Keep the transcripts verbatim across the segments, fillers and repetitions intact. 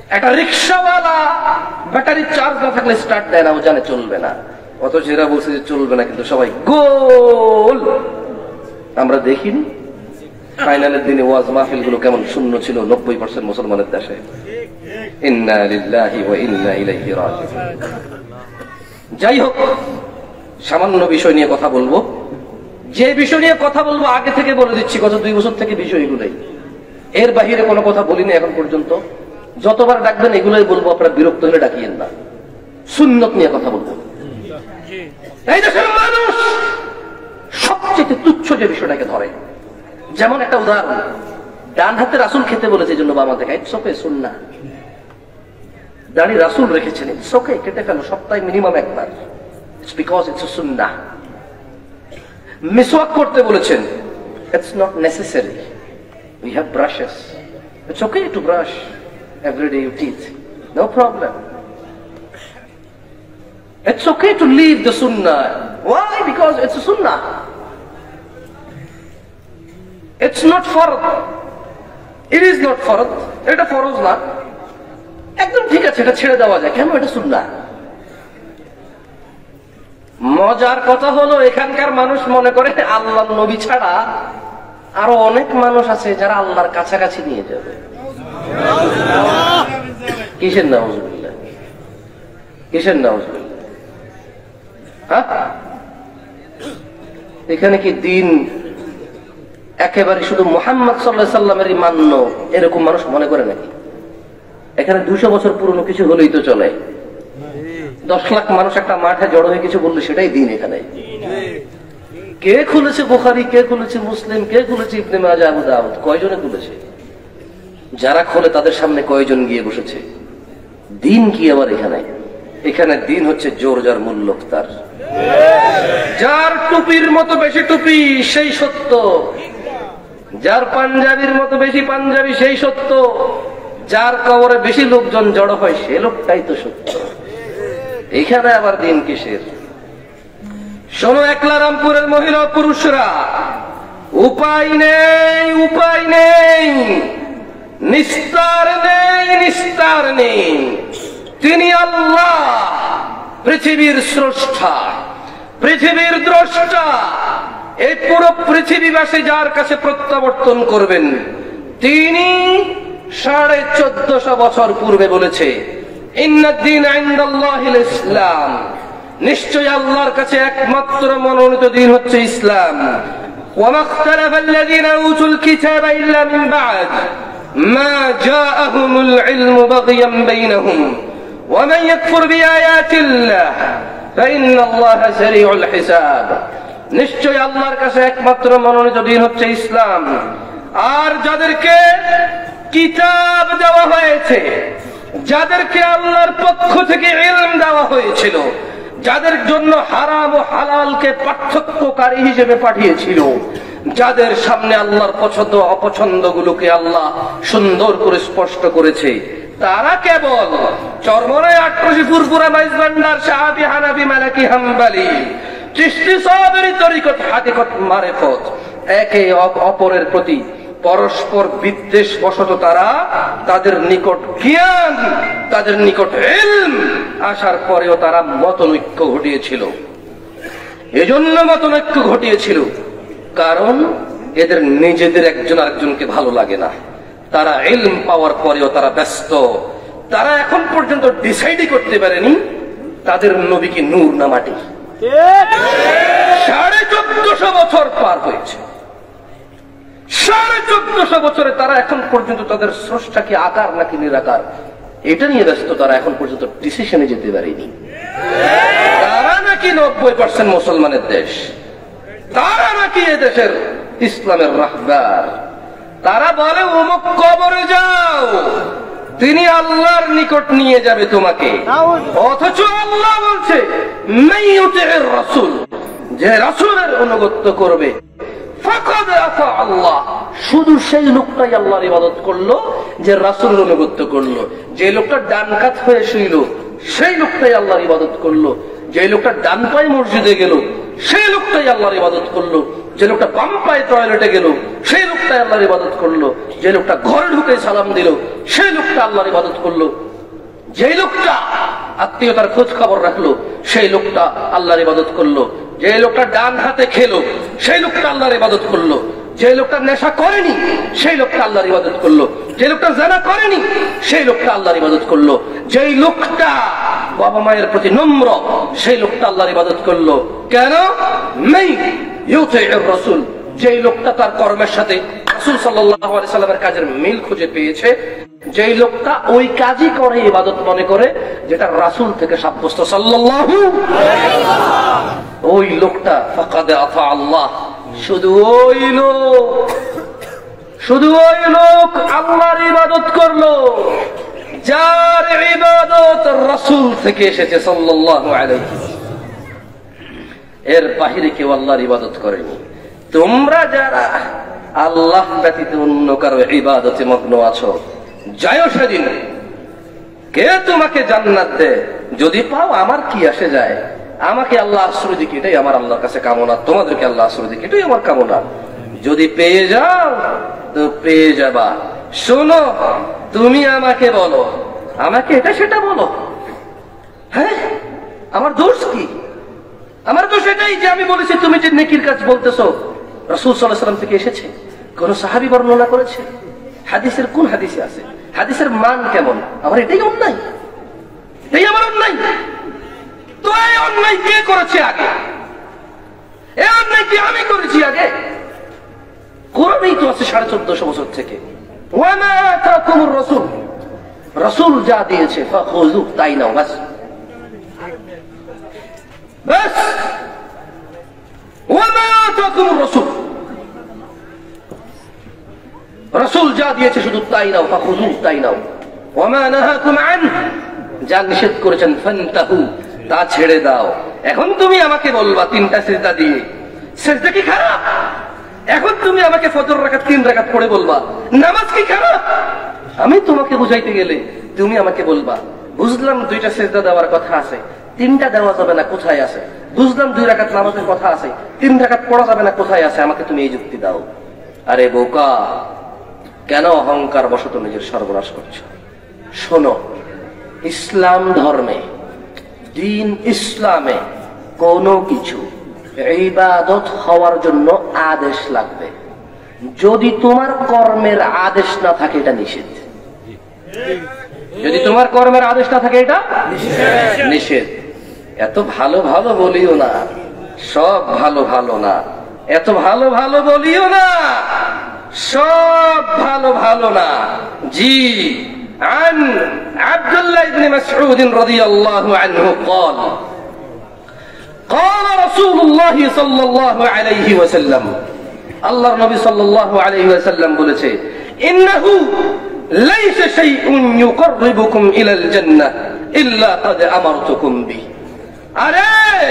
একটা রিক্সাওয়ালা battery charge না থাকলে স্টার্ট দেয় না, ও জানে চলবে না, অথচ এরা বলছে যে চলবে না, কিন্তু সবাই গোল। আমরা দেখিনি ফাইনালের দিনে ওয়াজ মাহফিল গুলো কেমন শূন্য ছিল নব্বই পার্সেন্ট মুসলমানের দেশে। ইন্না লিল্লাহি ওয়া ইন্না ইলাইহি রাজিউন। যাই হোক, সামান্য বিষয় নিয়ে কথা বলবো। যে বিষয় নিয়ে কথা বলবো আগে থেকে বলে দিচ্ছি, গত দুই বছর থেকে বিষয়গুলোই, এর বাহিরে কোনো কথা বলিনি এখন পর্যন্ত। যতবার ডাকবেন এগুলোই বলবো, আপনারা বিরক্ত হলে ডাকিয়েন না। সুন্নত নিয়ে কথা বলবো। এই দেশের মানুষ সবচেয়ে তুচ্ছ যে বিষয়টাকে ধরে, যেমন একটা উদাহরণ, ডান হাতে রাসূল খেতে বলেছে জন্য বাবা দেখা, ইটস ওকে, সুন্নাহ। দাড়ি রাসূল রেখেছেন, ইটস ওকে, কেটে ফেলো সপ্তাহে মিনিমাম একবার, ইটস বিকজ ইটস আ সুন্নাহ। মিসওয়াক করতে বলেছেন, it's not necessary, we have brushes, it's okay to brush every day your teeth, no problem. It's okay to leave the sunnah. Why? Because it's a sunnah. It's not fard. It is not fard. এটা ফরজ না, একদম ঠিক আছে, এটা ছেড়ে দেওয়া যায়, কেন? এটা সুন্নাহ। মজার কথা হলো এখানকার মানুষ মনে করে আল্লাহর নবী ছাড়া আরো অনেক মানুষ আছে যারা আল্লাহর কাছাকাছি নিয়ে যাবে। কিসের নাউজুবিল্লাহ, কিসের নাউজুবিল্লাহ? হ্যাঁ, এখানে কি দিন একেবারে শুধু মুহাম্মদ সাল্লাল্লাহু আলাইহি সাল্লামেরই মান্য এরকম মানুষ মনে করে নাকি? এখানে দুশো বছর পুরনো কিছু হলেই তো চলে। দশ লাখ মানুষ একটা মাঠে জড়ো হয়ে কিছু বললে সেটাই দিন। এখানে কে খুলেছে বুখারী, কে খুলেছে মুসলিম, কে খুলেছে ইবনে মাজাহ, আবু দাউদ? কয়জনে খুলেছে? যারা খোলে তাদের সামনে কয়জন গিয়ে বসেছে? দিন কি আবার এখানে? এখানে দিন হচ্ছে জোর যার মূল্য তার, যার টুপির মতো বেশি টুপি সেই সত্য, যার পাঞ্জাবির মতো বেশি পাঞ্জাবি সেই সত্য, যার কবরে বেশি লোকজন জড়ো হয় সে লোকটাই তো সত্য। এখানে আবার দিন কিসের? শোনো একলা রামপুরের মহিলা পুরুষরা, উপায় নেই, উপায় নেই, নিস্তার নেই, নিস্তার নেই। তিনি আল্লাহ, পৃথিবীর স্রষ্টা, পৃথিবীর দ্রষ্টা। এই পুরো পৃথিবীবাসী যার কাছে প্রত্যাবর্তন করবেন, তিনি সাড়ে চোদ্দশো বছর পূর্বে বলেছে, ইন্নাদ-দীন ইনদাল্লাহিল ইসলাম, নিশ্চয় আল্লাহর কাছে একমাত্র মনোনীত দিন হচ্ছে ইসলাম। ওয়া মাখতালাফাল্লাযীনা উতুল কিতাবা ইল্লা মিন বা'দ মা জাআহুমুল ইলমু বাগয়ান বাইনাহুম ওয়া মান ইয়াকফুর বিআয়াতিল্লাহ ফাইন্নাল্লাহা সারিউল হিসাব। নিশ্চয় আল্লাহর কাছে একমাত্র মনোনীত দিন হচ্ছে ইসলাম, আর যাদেরকে কিতাব দেওয়া হয়েছে, যাদেরকে আল্লাহর পক্ষ থেকে ইলম দেওয়া হয়েছিল, যাদের জন্য হারাম ও হালালকে পার্থক্যকারী হিসেবে পাঠিয়েছিল, যাদের সামনে আল্লাহর পছন্দ অপছন্দ গুলোকে আল্লাহ সুন্দর করে স্পষ্ট করেছে, তারা কেবল চরমরায় আট্রসি ফুরফুরা বাইশ ভান্ডার সাহাবী হানাফি মালিকি হাম্বলি চিশতি সাবরি তরিকত হাকিকত মারিফত একে অপরের প্রতি পরস্পর বিদ্বেষ বশত তারা তাদের নিকট জ্ঞান, তাদের নিকট ইলম আসার পরেও তারা মতনৈক্য ঘটিয়েছিল। এজন্য মতনৈক্য ঘটিয়েছিল কারণ এদের নিজেদের একজন আরেকজনকে ভালো লাগে না। তারা ইলম পাওয়ার পরেও তারা ব্যস্ত, তারা এখন পর্যন্ত ডিসাইডই করতে পারেনি তাদের নবী কি নূর না মাটি। সাড়ে চোদ্দশো বছর পার হয়েছে, সাড়ে চোদ্দশো বছরে তারা এখন পর্যন্ত তাদের স্রষ্টা কি আকার নাকি নিরাকার এটা নিয়ে ব্যস্ত, তারা এখন পর্যন্ত ডিসিশনে যেতে পারেনি। তারা নাকি নব্বই পার্সেন্ট মুসলমানের দেশ, তারা নাকি এদেশের ইসলামের রাহবার। তারা বলে অমুক কবরে যাও, তিনি আল্লাহর নিকট নিয়ে যাবে তোমাকে, অথচ আল্লাহ বলছে মাইয়ুতির রাসূল, যে রাসূলের অনুগত্য করবে ফাকাদ আতা আল্লাহ, শুধু সেই লোকটাই আল্লাহর ইবাদত করলো যে রাসূলের অনুগত্য করলো। যে লোকটা ডান কাত হয়ে শুইল সেই লোকটাই আল্লাহর ইবাদত করলো, যে লোকটা ডান পায়ে মসজিদে গেল সেই লোকটাই আল্লাহর ইবাদত করলো, যে লোকটা বাম পায়ে টয়লেটে গেল সেই লোকটা আল্লাহর ইবাদত করলো, যে লোকটা ঘরে ঢুকে সালাম দিল সেই লোকটা আল্লাহর ইবাদত করলো, যে লোকটা আত্মীয়তার খোঁজ খবর রাখলো সেই লোকটা আল্লাহর ইবাদত করলো, যে লোকটা ডান হাতে খেলো সেই লোকটা আল্লাহর ইবাদত করলো, যে লোকটা নেশা করেনি সেই লোকটা আল্লাহর ইবাদত করলো, যে লোকটা জানা করেনি সেই লোকটা আল্লাহর ইবাদত করলো, যেই লোকটা বাবা মায়ের প্রতি নম্র সেই লোকটা আল্লাহর ইবাদত করলো। কেন? নেই ইউতিউর রাসূল, যেই লোকটা তার কর্মের সাথে রাসূল সাল্লাল্লাহু আলাইহি সাল্লামের কাজের মিল খুঁজে পেয়েছে, যেই লোকটা ওই কাজই করে ইবাদত মনে করে যেটা রাসূল থেকে সাব্যস্ত সাল্লাল্লাহু আলাইহি ওয়াসাল্লাম, ওই লোকটা ফাকাদ আতা আল্লাহ। শুধু ওই লোক শুধু ওই লোক আল্লাহর ইবাদত করলো যার ইবাদত রাসূল থেকে এসেছে সাল্লাল্লাহু আলাইহি ওয়াসাল্লাম। এর বাহিরে কেউ আল্লাহর ইবাদত করেনি। তোমরা যারা আল্লাহ ব্যতীত অন্য কারো ইবাদতে মগ্ন আছো, যাও সেদিন কে তোমাকে জান্নাত দেয়, যদি পাও আমার কি আসে যায়, আমাকে আল্লাহ আশ্রয় দিক এটাই আমার আল্লাহর কাছে কামনা, তোমাদেরকে আল্লাহ আশ্রয় দিক এটাই আমার কামনা। যদি পেয়ে যাও তো পেয়ে যাবা। শোনো, তুমি আমাকে বলো, আমাকে এটা সেটা বলো, হ্যাঁ আমার দোষ কি? আমার দোষ এটাই যে আমি বলেছি তুমি যে নেকির কাজ বলতেছো রাসূল সাল্লাল্লাহু আলাইহি ওয়াসাল্লাম থেকে এসেছে, কোন সাহাবী বর্ণনা করেছে, হাদিসের কোন হাদিসে আছে, হাদিসের মান কেমন? আমার এটাই অন্যায়, এটাই আমার অন্যায়। তো এই অন্যায় কে করেছে আগে? এই অন্যায় কি আমি করেছি আগে? কোরআনেই তো আছে সাড়ে চোদ্দশো বছর থেকে, ওয়া মা আতাকুমুর রাসূল, রাসূল যা দিয়েছে ফাখুযু, তাই নাও, বাস বাস। ওয়া মা আতাকুমুর রাসূল, রাসূল যা দিয়েছে শুধু তাই নাও, ফাখুযু, তাই নাও। ওয়া মা নাহাকুম আনহু, যা নিষেধ করেছেন ফান্তাহু, তা ছেড়ে দাও। এখন তুমি আমাকে বলবা তিনটা সিজদা দিয়ে, সিজদা কি খারাপ? এখন তুমি আমাকে ফজর রাকাত তিন রাকাত পড়ে বলবা নামাজ কি খারাপ? আমি তোমাকে বুঝাইতে গেলে তুমি আমাকে বলবা বুঝলাম দুইটা সিজদা দেওয়ার কথা আছে, তিনটা দেওয়া যাবে না, কোথায় আছে? বুঝলাম দুই রাকাত নামাজের কথা আছে, তিন রাকাত পড়া যাবে না, কোথায় আছে? আমাকে তুমি এই যুক্তি দাও। আরে বোকা, কেন অহংকার বশত নিজের সর্বনাশ করছো? শোনো, ইসলাম ধর্মে, দিন ইসলামে কোনো কিছু ইবাদত হওয়ার জন্য আদেশ লাগবে। যদি তোমার কর্মের আদেশ না থাকে এটা নিষেধ। যদি তোমার কর্মের আদেশ না থাকে এটা নিষেধ। এত ভালো ভালো বলিও না, সব ভালো ভালো না। এত ভালো ভালো বলিও না, সব ভালো ভালো না। জি, عن عبد الله بن مسعود رضي الله عنه قال قال رسول الله صلى الله عليه وسلم, الله النبي صلى الله عليه وسلم বলেছে, إنه ليس شيء يقربكم إلى الجنة إلا قد أمرتكم به। আরে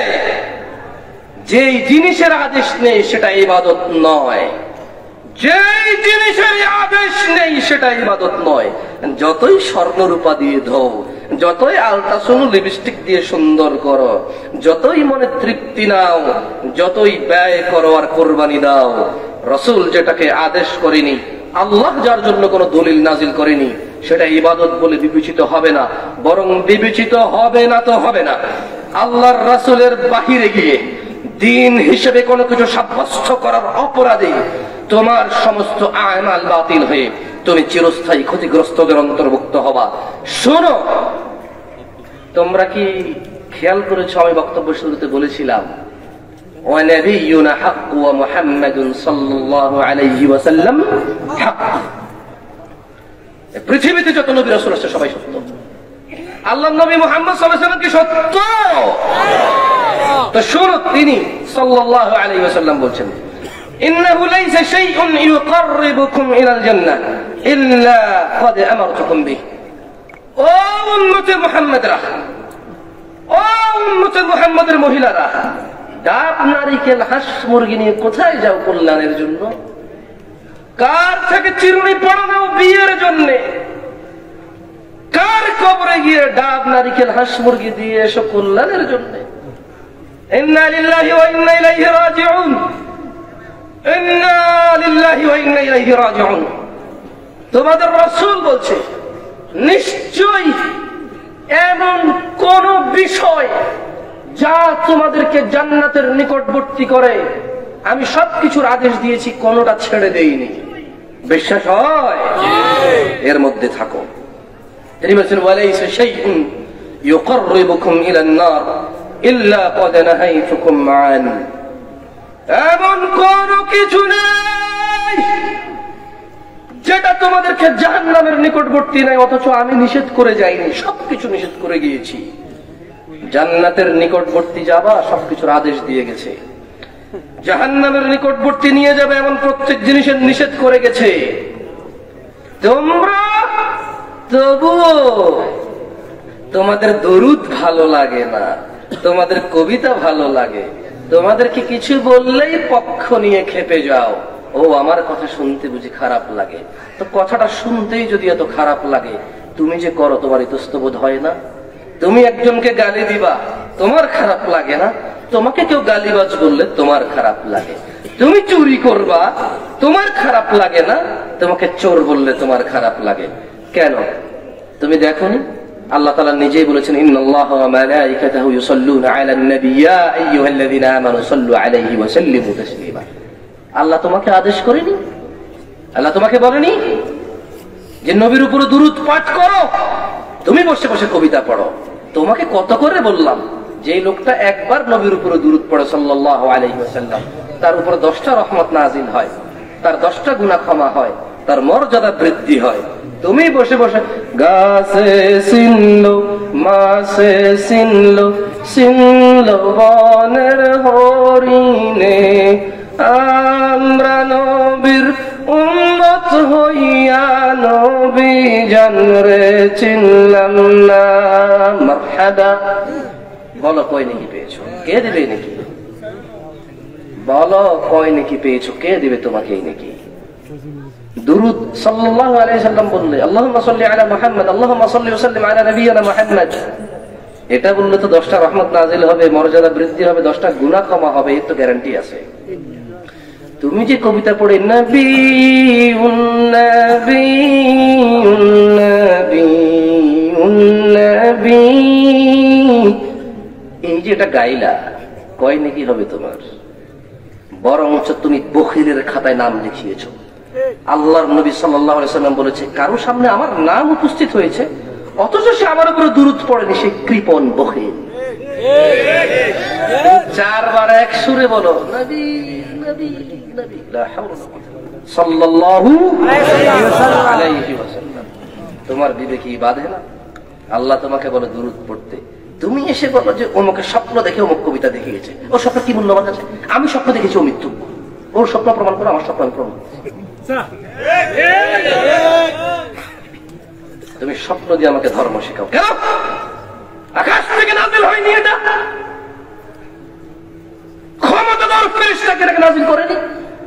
যেই জিনিসের আদেশ নেই সেটা ইবাদত নয়, যেই জিনিসের আদেশ নেই সেটা ইবাদত নয়। যতই স্বর্ণ রূপা দিয়ে ধোও, যতই আলট্রাসোনো লিপস্টিক দিয়ে সুন্দর করো, যতই মনে তৃপ্তি নাও, যতই ব্যয় করো আর কোরবানি দাও, রাসূল যেটাকে আদেশ করেনি, আল্লাহ যার জন্য কোনো দলিল নাজিল করেনি, সেটা ইবাদত বলে বিবেচিত হবে না। বরং বিবেচিত হবে না তো হবে না, আল্লাহর রাসূলের বাহিরে গিয়ে দিন হিসেবে কোনো কিছু সাব্যস্ত করার অপরাধে তোমার সমস্ত আমাল বাতিল হয়ে তুমি চিরস্থায়ী ক্ষতিগ্রস্তদের অন্তর্ভুক্ত হবা। শোনো, তোমরা কি খেয়াল করেছো আমি বক্তব্য শুরুতে বলেছিলাম ওয়া নাবিয়ুনা হক ওয়া মুহাম্মাদুন সাল্লাল্লাহু আলাইহি ওয়াসাল্লাম হক। পৃথিবীতে যত নবী রাসূল আছে সবাই সত্য। আল্লাহর নবী মুহাম্মদ সাল্লাল্লাহু আলাইহি ওয়াসাল্লাম কি সত্য? তো শোনো, তিনি সাল্লাল্লাহু আলাইহি ওয়াসাল্লাম বলছেন, إنه ليس شيء يقربكم إلى الجنة إلا قد أمرتكم به। ও উম্মতে মুহাম্মদরা, ও উম্মতে মুহাম্মদের মহিলারা, ডাব নারিকেল হাঁস মুরগি নিয়ে কোথায় যাও কল্যাণের জন্য? কার থেকে চিরুনি পড়ানো বিয়ের জন্য? কার কবরে গিয়ে ডাব নারিকেল হাঁস মুরগি দিয়ে এসো কল্যাণের জন্য? ইন্না লিল্লাহি ওয়া ইন্না ইলাইহি রাজিউন। ইন্না লিল্লাহি ওয়া ইন্না ইলাইহি রাজিউন। তোমাদের রাসূল বলছে নিশ্চয়ই এমন কোন বিষয় যা তোমাদেরকে জান্নাতের নিকটবর্তী করে আমি সবকিছুর আদেশ দিয়েছি, কোনটা ছেড়ে দেইনি। বিশ্বাস হয়? এর মধ্যে থাকো। তিনি বলছেন ওয়ালাইসা শাইউন ইউকাররিবুকুম ইলান নার ইল্লা ক্বাদ নাহাইতুকুম আন। এমন কোন কিছু নেই যেটা তোমাদেরকে জাহান্নামের নিকটবর্তী নাই অথচ আমি নিষেধ করে যাইনি, সবকিছু নিষেধ করে গিয়েছি। জান্নাতের নিকটবর্তী যাবা সবকিছুর আদেশ দিয়ে গেছে, জাহান্নামের নিকটবর্তী নিয়ে যাবে এমন প্রত্যেক জিনিসের নিষেধ করে গেছে। তোমরা তবুও তোমাদের দরুদ ভালো লাগে না, তোমাদের কবিতা ভালো লাগে, তোমাদেরকে কিছু বললেই পক্ষ নিয়ে খেপে যাও। ও আমার কথা শুনতে বুঝি খারাপ লাগে? তো কথাটা শুনতেই যদি এত খারাপ লাগে, তুমি যে করো তোমার ইতস্তবোধ হয় না? তুমি একজনকে গালি দিবা, তোমার খারাপ লাগে না? তোমাকে কেউ গালিবাজ বললে তোমার খারাপ লাগে। তুমি চুরি করবা, তোমার খারাপ লাগে না? তোমাকে চোর বললে তোমার খারাপ লাগে কেন? তুমি দেখোনি আল্লাহ তাআলা নিজেই বলেছেন ইন্নাল্লাহা ওয়া মালাইকাতাহু ইউসাল্লুনা আলান নবী ইয়া আইয়ুহাল্লাযীনা আমানু সাল্লু আলাইহি ওয়া সাল্লিমু তাসলিমা। আল্লাহ তোমাকে আদেশ করেনি? আল্লাহ তোমাকে বলেনি যে নবীর উপরে দুরূদ পাঠ করো? তুমি বসে বসে কবিতা পড়ো। তোমাকে কত করে বললাম যে লোকটা একবার নবীর উপরে দুরূদ পড়ে সাল্লাল্লাহু আলাইহি ওয়াসাল্লাম, তার উপরে দশটা রহমত নাজিল হয়, তার দশটা গুনাহ ক্ষমা হয়, তার মর্যাদা বৃদ্ধি হয়। তুমি বসে বসে গাছে সিনলো মাছে সিনলো সিনলো বনের হরিণে আমরা নবীর উম্মত হইয়া নবী জানরে চিনলাম না। মারহাবা। বলো কয় নাকি পেয়েছো? কে দিবে নাকি? বলো কয় নাকি পেয়েছো? কে দিবে তোমাকে এই নাকি? দুরূদ সাল্লাল্লাহু আলাইহি সাল্লাম বললে আল্লাহুম্মা সাল্লি আলা মুহাম্মদ আল্লাহুম্মা সাল্লি ওয়া সাল্লিম আলা নাবিয়িনা মুহাম্মদ, এটা বললে তো দশটা রহমত নাজিল হবে, মর্যাদা বৃদ্ধি হবে, দশটা গুনাহ ক্ষমা হবে, এর তো গ্যারান্টি আছে। তুমি যে কবিতা পড়ে নবী নবী নবী নবী এই যে এটা গাইলা, কয় নাকি হবে তোমার? বরঞ্চ তুমি বখিলের খাতায় নাম লিখিয়েছো। আল্লাহর নবী সাল্লাল্লাহু আলাইহি সাল্লাম বলেছে কারো সামনে আমার নাম উপস্থিত হয়েছে অথচ সে আমার উপরে দুরূদ পড়েনি, সে কৃপণ বখিল। চারবার এক সুরে বলো নবী নবী নবী লা হাওলা সাল্লাল্লাহু আলাইহি ওয়াসাল্লাম। তোমার বিবেকে বাধে না? আল্লাহ তোমাকে বলে দুরূদ পড়তে, তুমি এসে বলো যে অমুকে স্বপ্ন দেখে অমুক কবিতা দেখিয়েছে, ওর স্বপ্ন কি মূল্য আমার কাছে? আমি স্বপ্ন দেখেছি ও মিথ্যু, ওর স্বপ্ন প্রমাণ করো, আমার স্বপ্ন আমি প্রমাণ। তুমি স্বপ্ন দিয়ে আমাকে ধর্ম শেখাও কেন? আকাশ থেকে নাজিল হয়নি এটা? ক্ষমতাধর ফেরেশতাকে এটাকে নাজিল করেনি?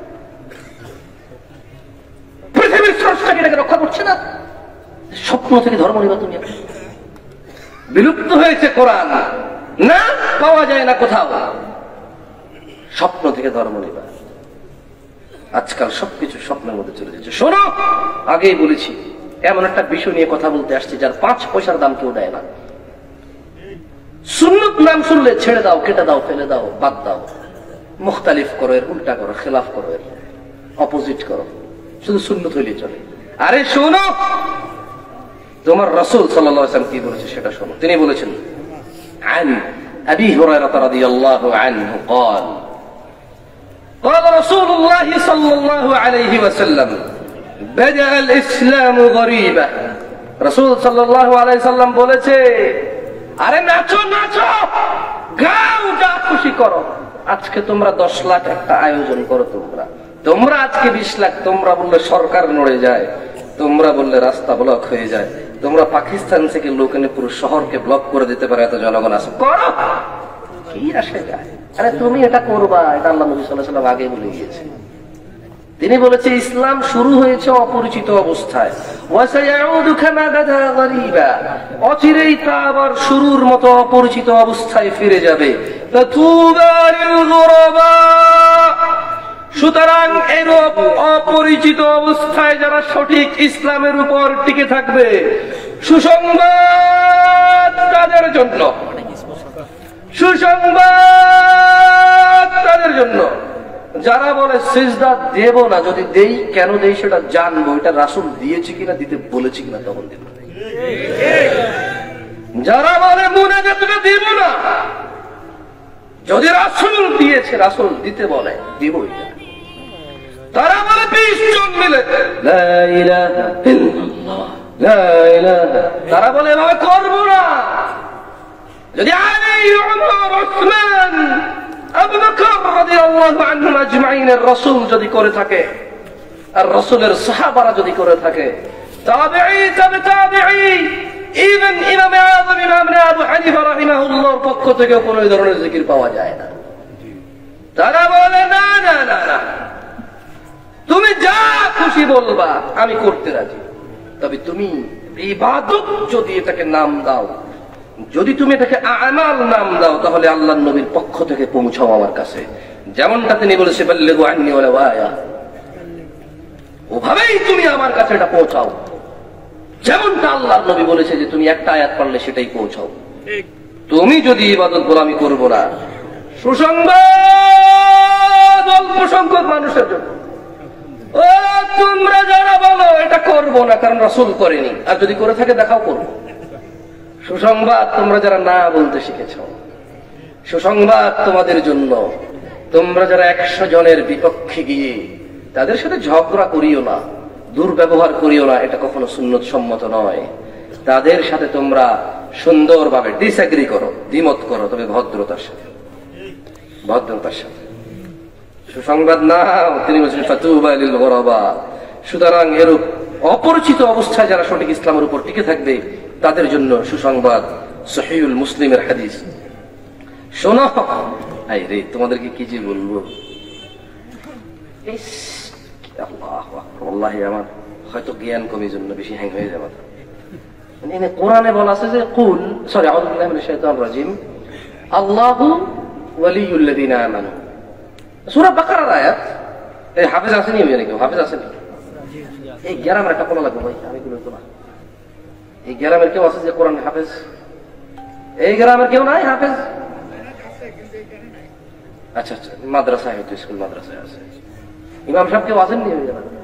পৃথিবীর স্রষ্টাকে এটাকে রক্ষা করছে না? স্বপ্ন থেকে ধর্ম নিবা তুমি? বিলুপ্ত হয়েছে কোরআন, না পাওয়া যায় না কোথাও। স্বপ্ন থেকে ধর্ম নিবা? আজকাল সবকিছু স্বপ্নের মধ্যে চলে যাচ্ছে। শোনো, আগেই বলেছি এমন একটা বিষয় নিয়ে কথা বলতে আসছে যার পাঁচ পয়সার দাম কেউ দেয় না। সুন্নত নাম শুনলে ছেড়ে দাও, কেটে দাও, ফেলে দাও, বাদ দাও, মুখতালিফ করো, এর উল্টা করো, খেলাফ করো, এর অপোজিট করো, শুধু সুন্নত হইলে চলে। আরে শোনো, তোমার রাসূল সাল্লাল্লাহু আলাইহি ওয়াসাল্লাম কি বলেছে সেটা শোনো। তিনি বলেছেন আন আবি হুরায়রা রাদিয়াল্লাহু আনহু قال قال رسول الله صلى الله عليه وسلم بدأ الإسلام غريبا। রাসূল সাল্লাল্লাহু আলাইহি সাল্লাম বলেছে আরে নাচো নাচো, গাও, যা খুশি করো। আজকে তোমরা দশ লাখ একটা আয়োজন করো, তোমরা তোমরা আজকে বিশ লাখ, তোমরা বললে সরকার নড়ে যায়, তোমরা বললে রাস্তা ব্লক হয়ে যায়, তোমরা পাকিস্তান থেকে লোক এনে পুরো শহরকে ব্লক করে দিতে পারে, এত জনগণ আছে, করো, কি আসে যায়? আরে তুমি এটা করবা, এটা আল্লাহ নবী সাল্লাল্লাহু আলাইহি ওয়াসাল্লাম আগে বলে গিয়েছে। তিনি বলেছে ইসলাম শুরু হয়েছে অপরিচিত অবস্থায়, ওয়াসায়াউদু কামা বাদা গরীবা, অচিরেই তা আবার শুরুর মতো অপরিচিত অবস্থায় ফিরে যাবে। ফাতুবা লিল গুরাবা, সুতরাং এরূপ অপরিচিত অবস্থায় যারা সঠিক ইসলামের উপর টিকে থাকবে, সুসংবাদ তাদের জন্য, সুসংবাদ তাদের জন্য। যারা বলে সিজদা দেব না, যদি দেই কেন দেই সেটা জানবো, এটা রাসূল দিয়েছে কিনা, দিতে বলেছে কিনা তখন দেব। যারা বলে মুনাজাতটা দেব না, যদি রাসূল দিয়েছে, রাসূল দিতে বলে দিব এটা। তারা বলে বিশ জন মিলে লা ইলাহা ইল্লাল্লাহ লা ইলাহা, তারা বলে এভাবে করবো না। যদি আলী, উমর, উসমান, আবু বকর রাদিয়াল্লাহু আনহুম আজমাইনের রাসূল যদি করে থাকে, আর রাসূলের সাহাবারা যদি করে থাকে, তাবিঈ, তাবে তাবিঈ, ইভেন ইমাম আযম ইমাম আবু হানিফা রাহিমাহুল্লাহর পক্ষ থেকে কোনো ধরনের জিকির পাওয়া যায় না। তারা বলে না না না না, তুমি যা খুশি বলবা আমি করতে রাজি, তবে তুমি ইবাদত যদি এটাকে নাম দাও, যদি তুমি এটাকে আমাল নাম দাও, তাহলে আল্লাহর নবীর পক্ষ থেকে পৌঁছাও আমার কাছে। যেমনটা তিনি বলেছে বাল্লিগু আন্নী ওয়ালাউ আয়া, ওভাবেই তুমি আমার কাছে এটা পৌঁছাও। যেমনটা আল্লাহর নবী বলেছে যে তুমি একটা আয়াত পড়লে সেটাই পৌঁছাও। তুমি যদি ইবাদত বলো আমি করবো না, সুসংবাদ অল্প সংখ্যক মানুষের জন্য। ও তোমরা যারা বলো এটা করবো না কারণ রাসূল করেনি, আর যদি করে থাকে দেখাও করবো। সুসংবাদ তোমরা যারা না বলতে শিখেছ, সুসংবাদ তোমাদের জন্য। তোমরা যারা একশো জনের বিপক্ষে গিয়ে তাদের সাথে ঝগড়া করিও না, দুর্ব্যবহার করিও না, এটা কখনো সুন্নত সম্মত নয়। তাদের সাথে তোমরা সুন্দরভাবে ডিসএগ্রি করো, দ্বিমত করো, তবে ভদ্রতার সাথে, ভদ্রতার সাথে। সুসংবাদ না, তিনি বলছেন ফাতুবা লিল গুরাবা। সুতরাং এরূপ অপরিচিত অবস্থায় যারা সঠিক ইসলামের উপর টিকে থাকবে তাদের জন্য সুসংবাদ। সহিহুল মুসলিমের হাদিস। শোনো, আই রে তোমাদেরকে কি যে বলবো, আল্লাহি আমার হয়তো জ্ঞান কমির জন্য বেশি হ্যাং হয়ে যাবে। মানে কোরআনে বলা আছে যে কুল, সরি আউযু বিল্লাহি মিনাশ শাইতানির রাজিম, আল্লাহু ওয়ালিয়ুল লাযিনা আমানু, সূরা বাকারার আয়াত। এই হাফেজ আসেনি, আমি জানি কেউ হাফেজ আসেনি? এই গ্রামের একটা কোলা লাগবে ভাই, আমি বলি তো না, এই গ্রামের কেউ আছে যে কোরআন হাফেজ? এই গ্রামের কেউ নাই হাফেজ? আচ্ছা আচ্ছা, মাদ্রাসায় হয়তো, স্কুল মাদ্রাসায় আছে। ইমাম সাহেব কেউ আসেননি?